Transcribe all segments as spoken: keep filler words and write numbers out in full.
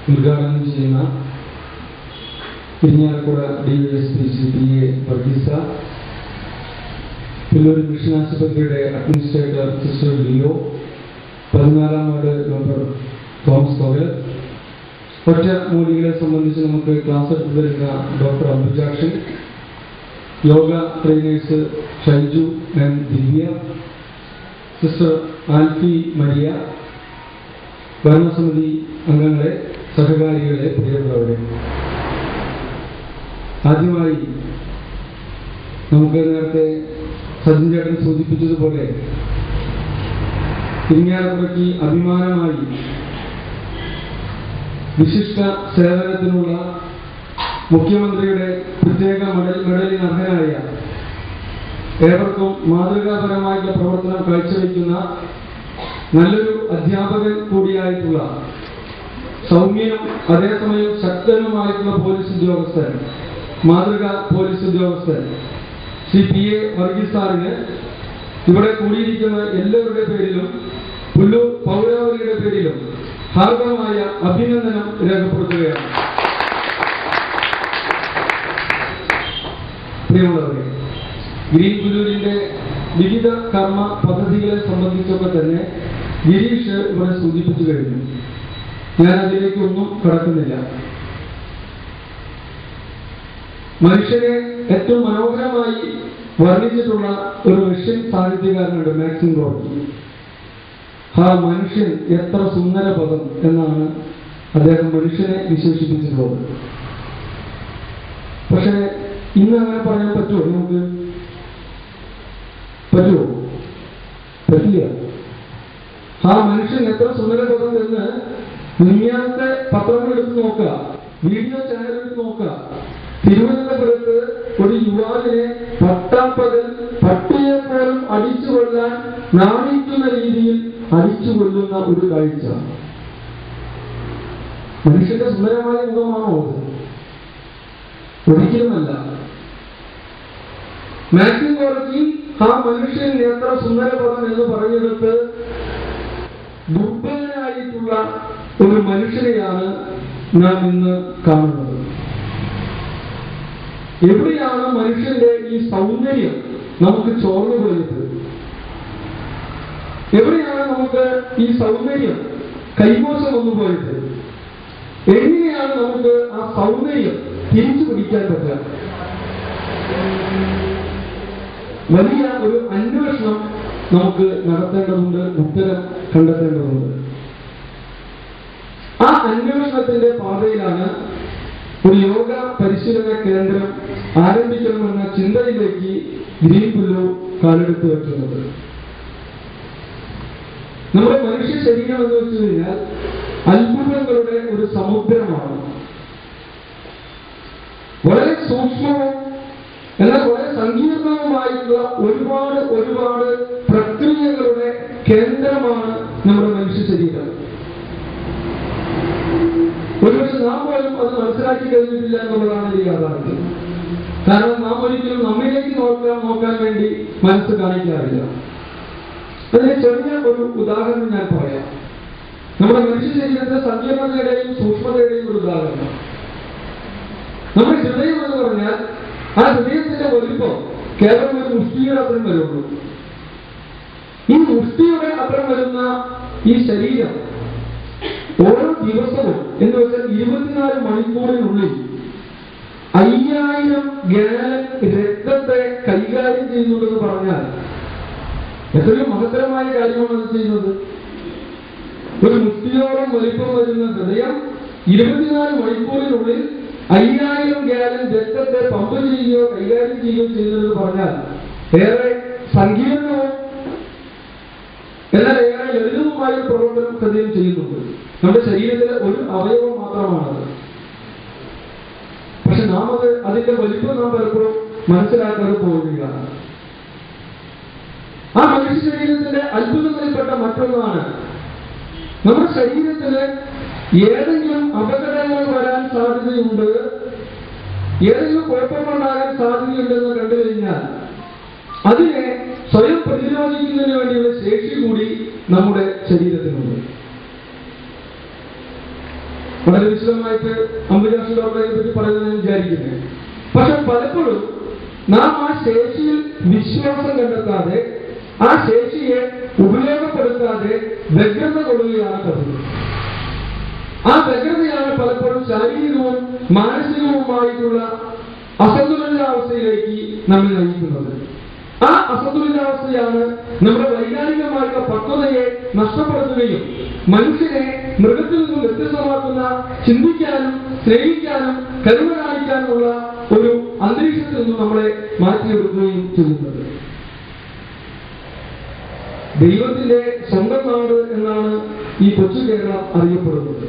ഉദ്ഘാടനം ചെയ്യുന്ന Irinjalakuda D Y S P C P A Varghese, Pullur mission ആശുപത്രിയുടെ അഡ്മിനിസ്ട്രേറ്റർ സിസ്റ്റർ ലിയോ, പതിനാലാം വാർഡ് ഡോക്ടർ തോമസ് കോവൽ, ഒറ്റ മൂലികളെ സംബന്ധിച്ച് നമുക്ക് ക്ലാസ് എടുത്തു തരുന്ന doctor Abujakshan, yoga trainers Shaiju and Divya, sister Alphy Maria, ഭരണസമിതി അംഗങ്ങളെ, സഹകാരികളെ, പ്രിയപ്പെട്ടവരെ, ആദ്യമായി നമുക്ക് നേരത്തെ സജിൻ ചേട്ടൻ സൂചിപ്പിച്ചതുപോലെ ഇരിങ്ങാലക്കുടയ്ക്ക് അഭിമാനമായി വിശിഷ്ട സേവനത്തിനുള്ള മുഖ്യമന്ത്രിയുടെ പ്രത്യേക മെഡൽ മെഡലിന് അർഹനായ, ഏവർക്കും മാതൃകാപരമായിട്ടുള്ള പ്രവർത്തനം കാഴ്ചവെക്കുന്ന നല്ലൊരു അധ്യാപകൻ കൂടിയായിട്ടുള്ള സൗമ്യനും അതേസമയം ശക്തനുമായിട്ടുള്ള പോലീസ് ഉദ്യോഗസ്ഥൻ, മാതൃക പോലീസ് ഉദ്യോഗസ്ഥൻ ശ്രീ പി എ വർഗീസ് സാറിന് ഇവിടെ കൂടിയിരിക്കുന്ന എല്ലാവരുടെ പേരിലും പുല്ലൂർ പൗരാവലിയുടെ പേരിലും ഹാർദമായ അഭിനന്ദനം രേഖപ്പെടുത്തുകയാണ്. പ്രിയമുള്ളവരെ, ഗ്രീൻ പുല്ലൂരിന്റെ വിവിധ കർമ്മ പദ്ധതികളെ സംബന്ധിച്ചൊക്കെ തന്നെ ഗിരീഷ് ഇവിടെ സൂചിപ്പിച്ചു കഴിഞ്ഞു. ഞാൻ അതിലേക്കൊന്നും കടക്കുന്നില്ല. മനുഷ്യനെ ഏറ്റവും മനോഹരമായി വർണ്ണിച്ചിട്ടുള്ള ഒരു റഷ്യൻ സാഹിത്യകാരനുണ്ട്, മാക്സിം ഗോർക്കി. ആ മനുഷ്യൻ എത്ര സുന്ദര പദം എന്നാണ് അദ്ദേഹം മനുഷ്യനെ വിശേഷിപ്പിച്ചിട്ടുള്ളത്. പക്ഷെ ഇന്ന് അങ്ങനെ പറയാൻ പറ്റുമോ? നമുക്ക് പറ്റുമോ? പറ്റില്ല. ആ മനുഷ്യൻ എത്ര സുന്ദര പദം എന്ന് ദുനിയാവിന്റെ പത്രങ്ങൾ എടുത്ത് നോക്കുക, വീഡിയോ ചാനൽ എടുത്ത് നോക്കുക. തിരുവനന്തപുരത്ത് ഒരു യുവാവിനെ പട്ടാപ്പകൽ പട്ടിയെ പോലും അടിച്ചു കൊല്ലാൻ നാണിക്കുന്ന രീതിയിൽ അടിച്ചു കൊല്ലുന്ന ഒരു കാഴ്ച. മനുഷ്യന്റെ സുന്ദരമായ മുഖമാണോ അത്? ഒരിക്കലുമല്ല. മാക്സിം ഗോർക്കി ആ മനുഷ്യൻ എത്ര സുന്ദരപദം എന്ന് പറഞ്ഞെടുത്ത് ദുർബലനായിട്ടുള്ള ഒരു മനുഷ്യനെയാണ് നാം ഇന്ന് കാണുന്നത്. എവിടെയാണ് മനുഷ്യന്റെ ഈ സൗന്ദര്യം നമുക്ക് ചോർന്നു പോയത്? എവിടെയാണ് നമുക്ക് ഈ സൗന്ദര്യം കൈമോശം വന്നു പോയത്? എങ്ങനെയാണ് നമുക്ക് ആ സൗന്ദര്യം തിരിച്ചു പിടിക്കാൻ പറ്റുക? വലിയ ഒരു അന്വേഷണം നമുക്ക് നടത്തേണ്ടതുണ്ട്, ഉത്തരം കണ്ടെത്തേണ്ടതുണ്ട്. ആ അന്വേഷണത്തിന്റെ പാതയിലാണ് ഒരു യോഗ പരിശീലന കേന്ദ്രം ആരംഭിക്കണമെന്ന ചിന്തയിലേക്ക് ഗ്രീൻ പുല്ലൂർ കാലെടുത്ത് വെക്കുന്നത്. നമ്മുടെ മനുഷ്യ ശരീരം എന്ന് വെച്ചു കഴിഞ്ഞാൽ അത്ഭുതങ്ങളുടെ ഒരു സമുദ്രമാണ്. വളരെ സൂക്ഷ്മവും എന്നാൽ വളരെ സങ്കീർണവുമായിട്ടുള്ള ഒരുപാട് ഒരുപാട് പ്രക്രിയകളുടെ കേന്ദ്രമാണ് നമ്മുടെ മനുഷ്യ ശരീരം. ഒരുപക്ഷെ നാം പോലും അത് മനസ്സിലാക്കി കഴിഞ്ഞിട്ടില്ല എന്നുള്ളതാണ് ഈ യാഥാർത്ഥ്യം. കാരണം നാം ഒരിക്കലും നമ്മിലേക്ക് നോക്കാൻ നോക്കാൻ വേണ്ടി മനസ്സ് കാണിക്കാറില്ല. അതിന് ചെറിയ ഒരു ഉദാഹരണം ഞാൻ പറയാം. നമ്മുടെ മനുഷ്യ ശരീരത്തെ സങ്കീർണതയുടെയും സൂക്ഷ്മതയുടെയും ഒരു ഉദാഹരണം. നമ്മുടെ ഹൃദയം എന്ന് പറഞ്ഞാൽ ആ ഹൃദയത്തിന്റെ വലിപ്പം കേവലം ഒരു മുഷ്ടിയുടെ അത്രയും വരുള്ളൂ. ഈ മുഷ്ടിയുടെ അത്രയും വരുന്ന ഈ ശരീരം ഓരോ ദിവസവും എന്ന് വെച്ചാൽ ഇരുപത്തിനാല് മണിക്കൂറിനുള്ളിൽ അയ്യായിരം ഗാലൻ രക്തത്തെ കൈകാര്യം ചെയ്യുന്നുണ്ടെന്ന് പറഞ്ഞാൽ എത്രയോ മഹത്തരമായ കാര്യമാണ് അത് ചെയ്യുന്നത്. ഒരു മുഷ്ടിയോളം വലിപ്പം വരുന്ന ഹൃദയം ഇരുപത്തിനാല് മണിക്കൂറിനുള്ളിൽ അയ്യായിരം ഗാലൻ രക്തത്തെ പമ്പ് ചെയ്യുകയോ കൈകാര്യം ചെയ്യുകയോ ചെയ്യുന്നതെന്ന് പറഞ്ഞാൽ ഏറെ സങ്കീർണവും എന്നാൽ ഏറെ ലളിതവുമായ പ്രവർത്തനം ഹൃദയം ചെയ്യുന്നുണ്ട്. നമ്മുടെ ശരീരത്തിലെ ഒരു അവയവം മാത്രമാണത്. പക്ഷെ നാം അത് അതിന്റെ വലിപ്പം നാം പലപ്പോഴും മനസ്സിലാക്കാതെ പോവുകയാണ്. ആ മനുഷ്യ ശരീരത്തിന്റെ അത്ഭുതങ്ങളിൽപ്പെട്ട മറ്റൊന്നാണ് നമ്മുടെ ശരീരത്തിന് ഏതെങ്കിലും അപകടങ്ങൾ വരാൻ സാധ്യതയുണ്ട്, ഏതെങ്കിലും കുഴപ്പങ്ങളുണ്ടാകാൻ സാധ്യതയുണ്ടെന്ന് കണ്ടു കഴിഞ്ഞാൽ അതിനെ സ്വയം പ്രതിരോധിക്കുന്നതിന് വേണ്ടിയുള്ള ശേഷി കൂടി നമ്മുടെ ശരീരത്തിനുണ്ട്. വളരെ വിശദമായിട്ട് അംബുജാക്ഷി ഡോക്ടറെ പറ്റി പറയുന്നത് വിചാരിക്കുന്നത്. പക്ഷെ പലപ്പോഴും നാം ആ ശേഷിയിൽ വിശ്വാസം കണ്ടെത്താതെ ആ ശേഷിയെ ഉപയോഗപ്പെടുത്താതെ വ്യഗ്രത കൊള്ളുകയാണ് പതിവ്. ആ വ്യഗ്രതയാണ് പലപ്പോഴും ശാരീരികവും മാനസികവുമായിട്ടുള്ള അസന്തുലിതാവസ്ഥയിലേക്ക് നമ്മെ നയിക്കുന്നത്. ആ അസന്തുലിതാവസ്ഥയാണ് നമ്മുടെ വൈകാരികമായിട്ടുള്ള പക്വതയെ നഷ്ടപ്പെടുത്തുകയും മനുഷ്യനെ മൃഗത്തിൽ നിന്നും വ്യത്യസ്തമാക്കുന്ന ചിന്തിക്കാനും സ്നേഹിക്കാനും കരുണ കാണിക്കാനുമുള്ള ഒരു അന്തരീക്ഷത്തിൽ നിന്നും നമ്മളെ മാറ്റിയെടുക്കുകയും ചെയ്യുന്നത്. ദൈവത്തിന്റെ സ്വന്തം നാട് എന്നാണ് ഈ കൊച്ചു കേരളം അറിയപ്പെടുന്നത്.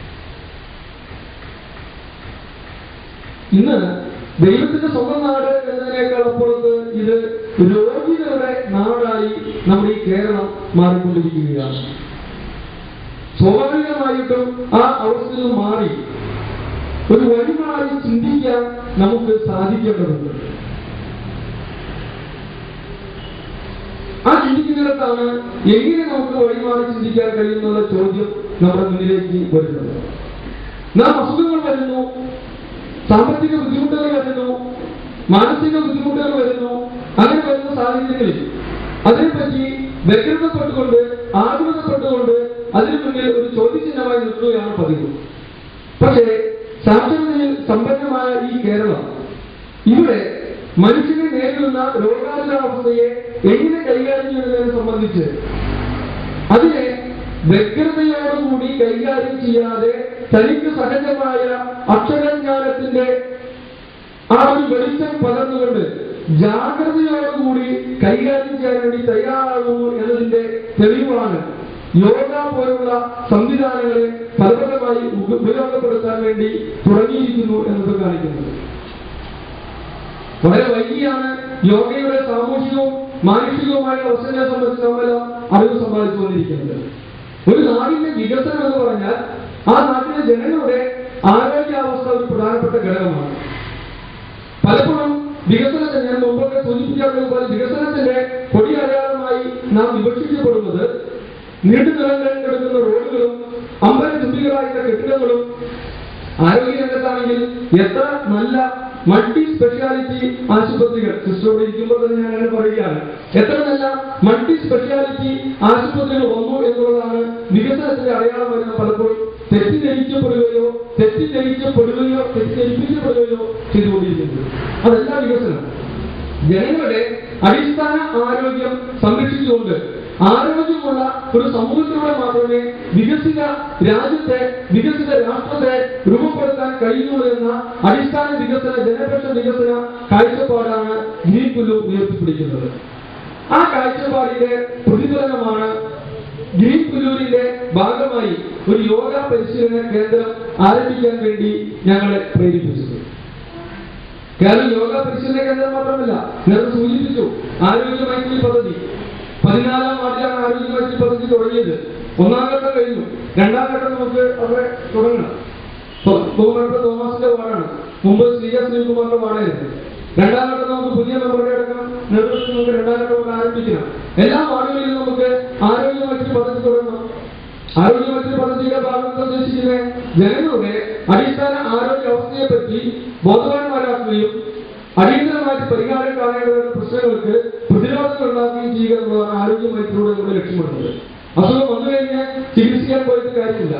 ഇന്ന് ദൈവത്തിന്റെ സ്വന്തം നാട് എന്നതിനേക്കാൾ അപ്പുറത്ത് ഇത് രോഗികളുടെ നാടായി നമ്മുടെ ഈ കേരളം മാറിക്കൊണ്ടിരിക്കുകയാണ്. സ്വാഭാവികമായിട്ടും ആ അവസ്ഥയിൽ നിന്ന് മാറി ഒരു വഴിമാറി ചിന്തിക്കാൻ നമുക്ക് സാധിക്കേണ്ടതുണ്ട്. ആ ചിന്തിക്കുന്നിടത്താണ് എങ്ങനെ നമുക്ക് വഴിമാറി ചിന്തിക്കാൻ കഴിയുന്നുള്ള ചോദ്യം നമ്മുടെ മുന്നിലേക്ക് വരുന്നത്. നാം അസുഖങ്ങൾ വരുന്നു, സാമ്പത്തിക ബുദ്ധിമുട്ടുകൾ വരുന്നു, മാനസിക ബുദ്ധിമുട്ടുകൾ വരുന്നു. അങ്ങനെ വരുന്ന സാഹചര്യങ്ങളിൽ അതിനെപ്പറ്റി വ്യഗ്രതപ്പെട്ടുകൊണ്ട് ആകുലതപ്പെട്ടുകൊണ്ട് അതിനു മുന്നിൽ ഒരു ചോദ്യചിഹ്നമായി നിൽക്കുകയാണ് പതിവ്. പക്ഷേ സാക്ഷരതയിൽ സമ്പന്നമായ ഈ കേരളം ഇവിടെ മനുഷ്യനെ നേരിടുന്ന രോഗാതുരാവസ്ഥയെ എങ്ങനെ കൈകാര്യം ചെയ്യുന്നതിനെ സംബന്ധിച്ച് അതിനെ വ്യഗ്രതയോടുകൂടി കൈകാര്യം ചെയ്യാതെ തനിക്ക് സഹജമായ അക്ഷരജ്ഞാനത്തിന്റെ ആ ഒരു വെളിച്ചം പകർന്നുകൊണ്ട് ജാഗ്രതയോടുകൂടി കൈകാര്യം ചെയ്യാൻ വേണ്ടി തയ്യാറാകുന്നു എന്നതിന്റെ തെളിവാണ് യോഗ പോലുള്ള സംവിധാനങ്ങളെ ഫലപ്രദമായി ഉപയോഗപ്പെടുത്താൻ വേണ്ടി തുടങ്ങിയിരിക്കുന്നു എന്നത് കാണിക്കുന്നത്. വളരെ വൈകിയാണ് യോഗയുടെ സാമൂഹികവും മാനുഷികവുമായ അവസരങ്ങളെ സംബന്ധിച്ച് നമ്മളെല്ലാം അറിവ് സമ്പാദിച്ചു വന്നിരിക്കുന്നത്. ഒരു നാടിന്റെ വികസനം എന്ന് പറഞ്ഞാൽ ആ നാട്ടിലെ ജനങ്ങളുടെ ആരോഗ്യാവസ്ഥ ഒരു പ്രധാനപ്പെട്ട ഘടകമാണ്. പലപ്പോഴും വികസനത്തെ ഞാൻ മുമ്പൊക്കെ സൂചിപ്പിക്കാറുള്ളതുപോലെ വികസനത്തിന്റെ കൊടിയടയാളമായി നാം വിവക്ഷിക്കപ്പെടുന്നത് നീണ്ടുനിലങ്ങളിൽ കിടക്കുന്ന റോഡുകളും അമ്പല ചുംബികളായിട്ടുള്ള കെട്ടിടങ്ങളും ആരോഗ്യ രംഗത്താണെങ്കിൽ എത്ര നല്ല മൾട്ടി സ്പെഷ്യാലിറ്റി ആശുപത്രികൾ സിസ്റ്ററോട് ഇരിക്കുമ്പോൾ തന്നെ ഞാൻ അങ്ങനെ പറയുകയാണ്. എത്ര നല്ല മൾട്ടി സ്പെഷ്യാലിറ്റി ആശുപത്രികൾ വന്നു എന്നുള്ളതാണ് വികസനത്തിന്റെ അടയാളം വരുന്ന പലപ്പോഴും തെറ്റിദ്ധരിക്കപ്പെടുകയോ തെറ്റിദ്ധരിക്കപ്പെടുകയോ തെറ്റിദ്ധരിപ്പിക്കപ്പെടുകയോ ചെയ്തുകൊണ്ടിരിക്കുന്നത്. അതല്ല വികസനം. ജനങ്ങളുടെ അടിസ്ഥാന ആരോഗ്യം സംരക്ഷിച്ചുകൊണ്ട് ആരോഗ്യമുള്ള ഒരു സമൂഹത്തിലൂടെ മാത്രമേ വികസിത രാജ്യത്തെ വികസിത രാഷ്ട്രത്തെ രൂപപ്പെടുത്താൻ കഴിയുള്ളൂ എന്ന അടിസ്ഥാന വികസന ജനപക്ഷ വികസന കാഴ്ചപ്പാടാണ് ഗ്രീൻ പുല്ലു ഉയർത്തിപ്പിടിക്കുന്നത്. ആ കാഴ്ചപ്പാടിന്റെ പ്രതിഫലനമാണ് ഗ്രീൻ പുല്ലൂരിന്റെ ഭാഗമായി ഒരു യോഗ പരിശീലന കേന്ദ്രം ആരംഭിക്കാൻ വേണ്ടി ഞങ്ങളെ പ്രേരിപ്പിച്ചത്. കേരളം യോഗ പരിശീലന കേന്ദ്രം മാത്രമല്ല, നേരത്തെ സൂചിപ്പിച്ചു ആരോഗ്യ മൈത്രി പദ്ധതി. പതിനാലാം വാർഡിലാണ് ആരോഗ്യ മൈത്രി പദ്ധതി തുടങ്ങിയത്. ഒന്നാം ഘട്ടം കഴിഞ്ഞു, രണ്ടാം ഘട്ടം നമുക്ക് അവിടെ തുടങ്ങണം. ബഹുമാനപ്പെട്ട തോമസിന്റെ വാർഡാണ്, മുമ്പ് ശ്രീജ ശ്രീകുമാറിന്റെ വാർഡായിരുന്നു. രണ്ടാം ഘട്ടം നമുക്ക് പുതിയ മെമ്പറുടെ അടക്കം നേതൃത്വത്തിൽ നമുക്ക് രണ്ടാം ഘട്ടം കൊണ്ട് ആരംഭിക്കണം. എല്ലാ വാർഡുകളിലും നമുക്ക് ആരോഗ്യ മൈത്രി പദ്ധതി തുടങ്ങണം. ആരോഗ്യ മൈത്രി പദ്ധതിയുടെ ഭാഗത്ത് ഉദ്ദേശിക്കുന്ന ജനങ്ങളുടെ അടിസ്ഥാന ആരോഗ്യ അവസ്ഥയെ പറ്റി ബോധവാന്മാരാക്കുകയും അടിയന്തരമായിട്ട് പരിഹാരം കാണേണ്ടവരുടെ പ്രശ്നങ്ങൾക്ക് പ്രതിരോധങ്ങൾ ഉണ്ടാക്കുകയും ചെയ്യുക എന്നുള്ളതാണ് ആരോഗ്യ മൈത്രിയുടെ നമ്മുടെ ലക്ഷ്യമിടുന്നത്. അസുഖം വന്നു കഴിഞ്ഞാൽ ചികിത്സിക്കാൻ പോയിട്ട് കാര്യമില്ല.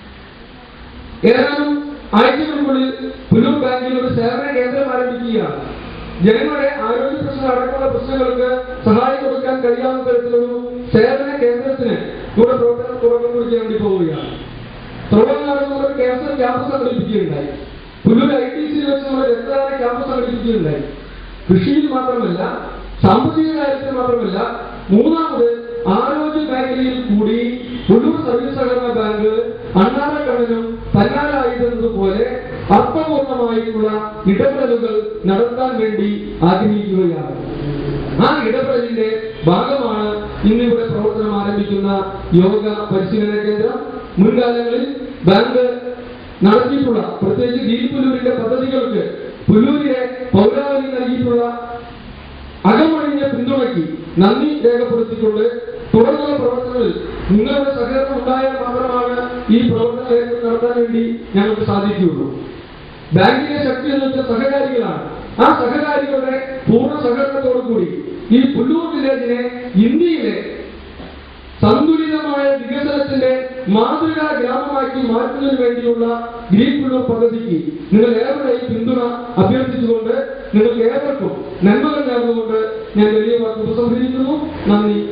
ഏതാനും ആഴ്ചകൾക്കുള്ളിൽ പുല്ലൂർ ബാങ്കിൽ ഒരു സേവന കേന്ദ്രം ആരംഭിക്കുകയാണ്. ജനങ്ങളുടെ ആരോഗ്യ പ്രശ്നം അടക്കമുള്ള പ്രശ്നങ്ങൾക്ക് സഹായം കൊടുക്കാൻ കഴിയാവുന്ന തരത്തിലൊരു സേവന കേന്ദ്രത്തിന് ഇവിടെ പ്രവർത്തനം തുടക്കം കുറിക്കാൻ വേണ്ടി പോവുകയാണ്. തുടർന്നാണ് നമ്മൾ ക്യാൻസർ ക്യാമ്പ് സംഘടിപ്പിക്കുകയുണ്ടായി. പുല്ലൂർ ഐ ടി സിയിൽ വെച്ച് നമ്മൾ രക്തദാന ക്യാമ്പ് സംഘടിപ്പിക്കുകയുണ്ടായി. കൃഷിയിൽ മാത്രമല്ല, സാമ്പത്തിക കാര്യത്തിൽ മാത്രമല്ല, മൂന്നാമത് ആരോഗ്യ മേഖലയിൽ കൂടി പുല്ലൂർ സർവീസ് സഹകരണ ബാങ്ക് അണ്ണാറക്കണ്ണനും തന്നാലായിരുന്നതുപോലെ അർത്ഥപൂർണമായിട്ടുള്ള ഇടപെടലുകൾ നടത്താൻ വേണ്ടി ആഗ്രഹിക്കുകയാണ്. ആ ഇടപെടലിന്റെ ഭാഗമാണ് ഇന്നിവിടെ പ്രവർത്തനം ആരംഭിക്കുന്ന യോഗ പരിശീലന കേന്ദ്രം. മുൻകാലങ്ങളിൽ ബാങ്ക് നടത്തിയിട്ടുള്ള പ്രത്യേകിച്ച് ഗ്രീൻ പുല്ലൂരിന്റെ പദ്ധതികൾക്ക് പുല്ലൂരിലെ പൗരാവലി നൽകിയിട്ടുള്ള അകമഴിഞ്ഞ പിന്തുണയ്ക്ക് നന്ദി രേഖപ്പെടുത്തിക്കൊണ്ട് തുടർന്നുള്ള പ്രവർത്തനങ്ങളിൽ നിങ്ങളുടെ സഹകരണം ഉണ്ടായാൽ മാത്രമാണ് ഈ പ്രവർത്തനം നടത്താൻ വേണ്ടി ഞങ്ങൾക്ക് സാധിക്കുകയുള്ളൂ. ബാങ്കിന്റെ ശക്തി എന്ന് വെച്ചാൽ സഹകാരികളാണ്. ആ സഹകാരികളുടെ പൂർണ്ണ സഹകരണത്തോടു കൂടി ഈ പുല്ലൂർ വില്ലേജിനെ ഇന്ത്യയിലെ സന്തുലിതമായ വികസനത്തിന്റെ മാതൃകാ ഗ്രാമമാക്കി മാറ്റുന്നതിന് വേണ്ടിയുള്ള ഗ്രീൻ പുല്ലൂർ പദ്ധതിക്ക് നിങ്ങൾ ഏവരുടെയും പിന്തുണ അഭ്യർത്ഥിച്ചുകൊണ്ട് നിങ്ങൾക്ക് ഏവർക്കും നന്മകൾ നേർന്നുകൊണ്ട് ഞാൻ വലിയ വാക്ക് ഉപസംഹരിക്കുന്നു. നന്ദി.